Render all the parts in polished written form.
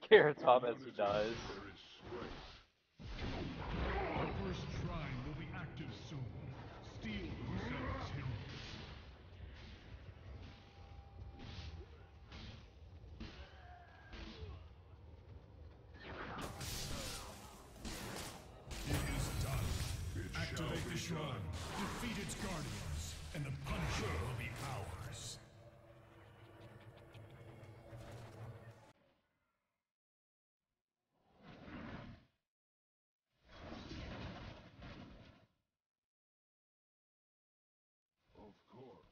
Carrot Top as he dies. Our first shrine will be active soon. Steel yourselves, heroes. It is done. Activate the shrine. Defeat its guardians, and the Punisher will be ours. Of course.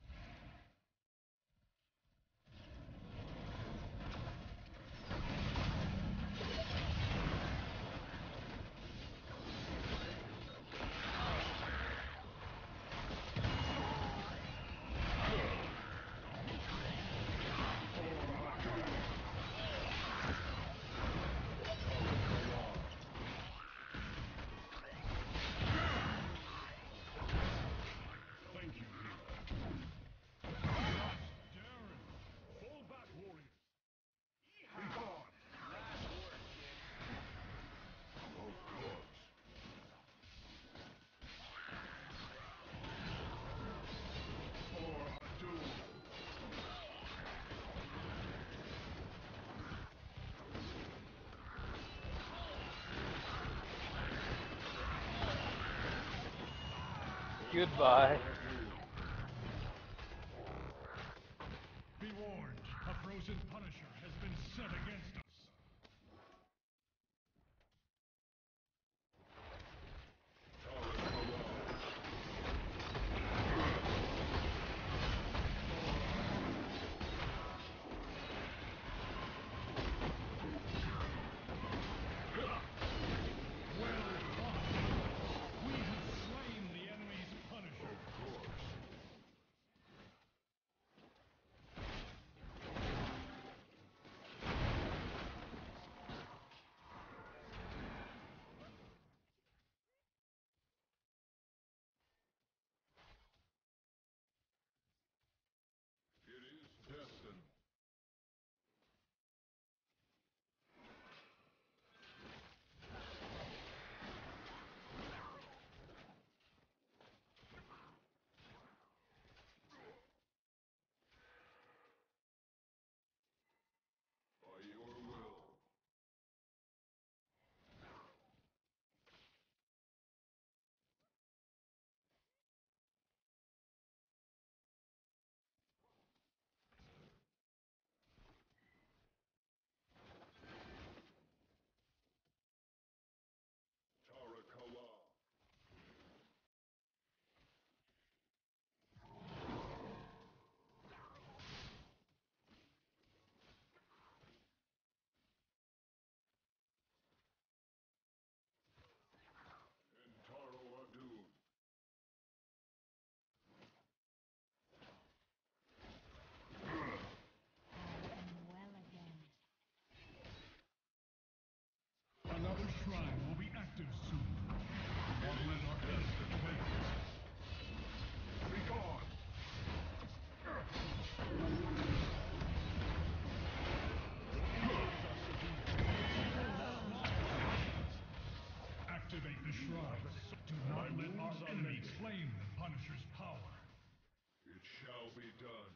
Thank you, hero. Darren, fall back, warriors. Be gone. Of course. For a duel. Goodbye. Be warned, a frozen Punisher has been set against us. Well fought. We have slain the enemy's Punisher. Of course. It is destined. By your will. Tarakala. Entaro Adun. Well again. Another shrine will be active soon. Do not let our enemies wait. Be gone. Activate the shrine. Do not let our enemies claim the Punisher's power. It shall be done.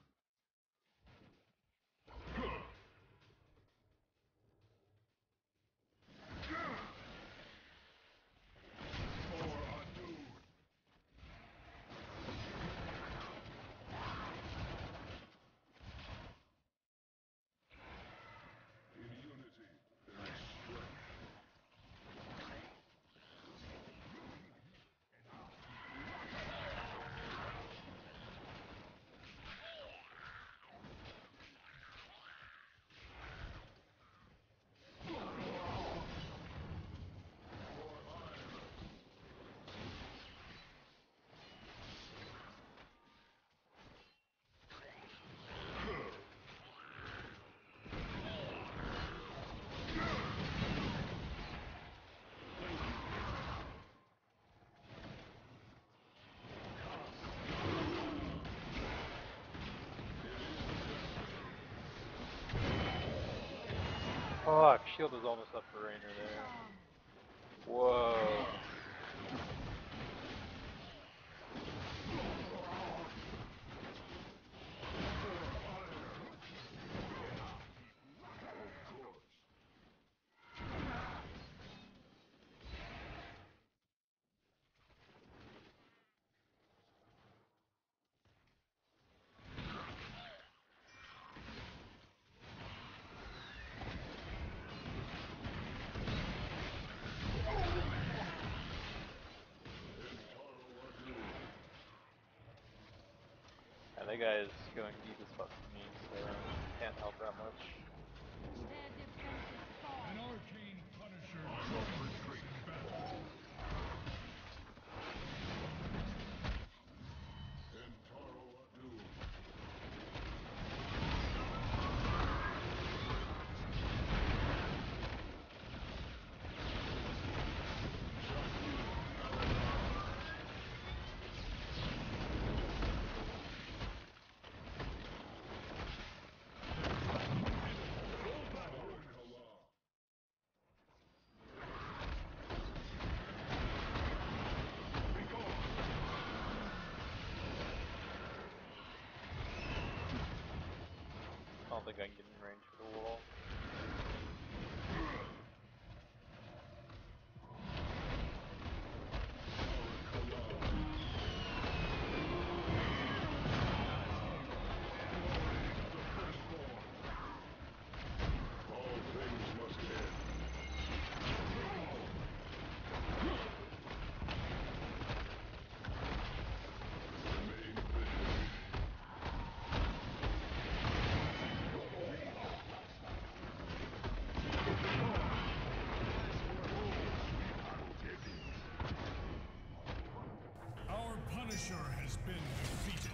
Fuck, shield was almost up for Rainer there. Whoa. Yeah, that guy is going deep as fuck for me, so can't help that much. Their defenses fall. An arcane punisher joins in battle. Entaro Adun. I don't think I can get in range for the wall. All things must end. Remain vigilant. Our Punisher has been defeated.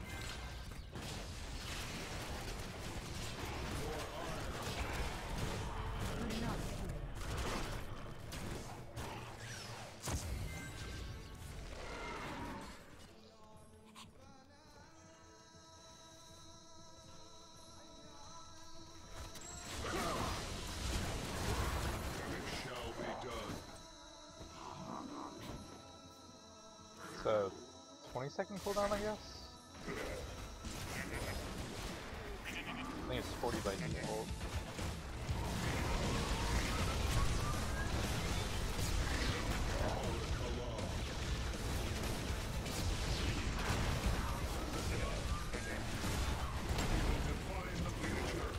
It shall be done. So, 20-second cooldown, I guess? I think it's 40 by default. Define the future.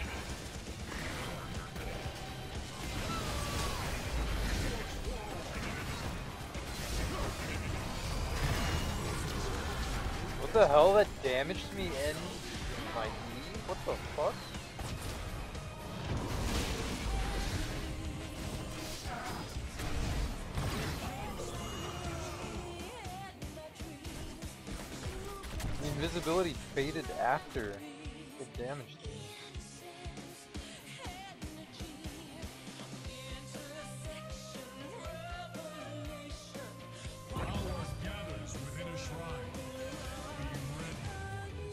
What the hell? That damaged me in my knee? What the fuck? The invisibility faded after it damaged me. Power gathers within a shrine. Be ready.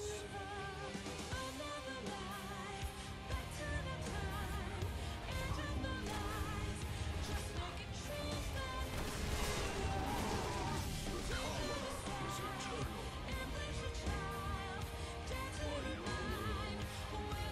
Is eternal. By your will.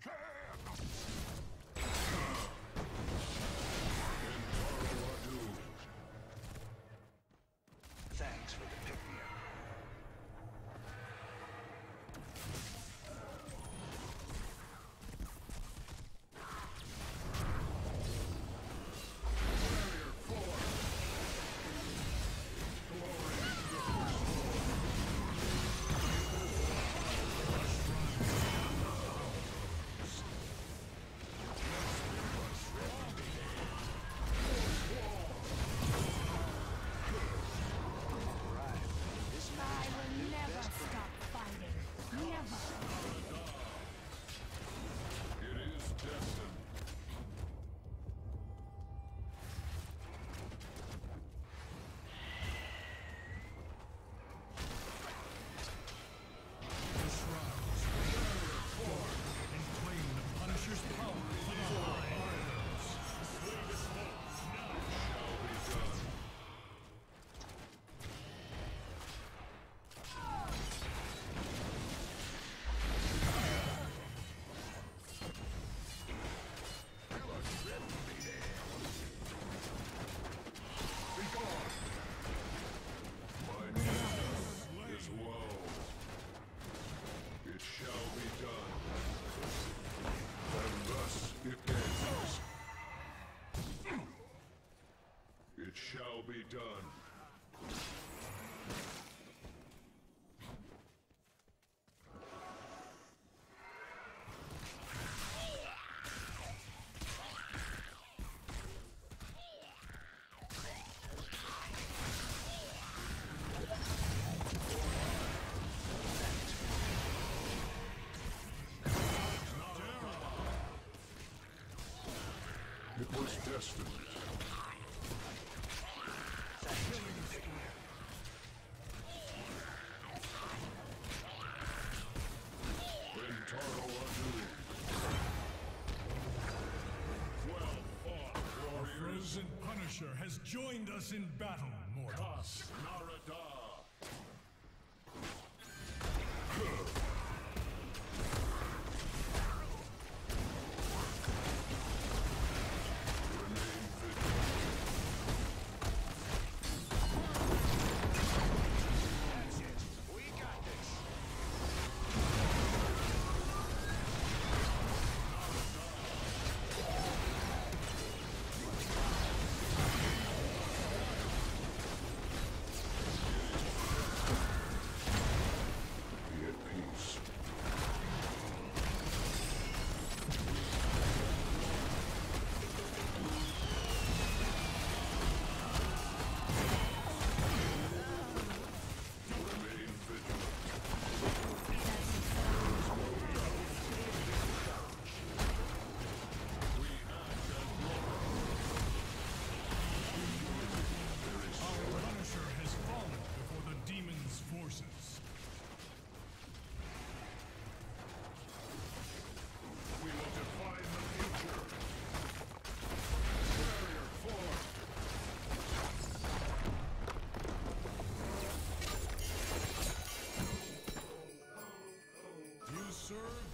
Thanks for the pick-me-up. I will never stop fighting. Never. It is destined. The shrouds and claim the Punisher's power for the High Islands. Shall be done. My justice is woe. It shall be done. And thus it ends. It shall be done. It was destined. Rentaro Adu. Well fought, The warriors. Frozen Punisher has joined us in battle, mortals. Narada. Remain vigilant. That's it. We got this. Be at peace. Remain vigilant. Our Punisher has fallen before the demon's forces. We will define the future. Barrier formed. You serve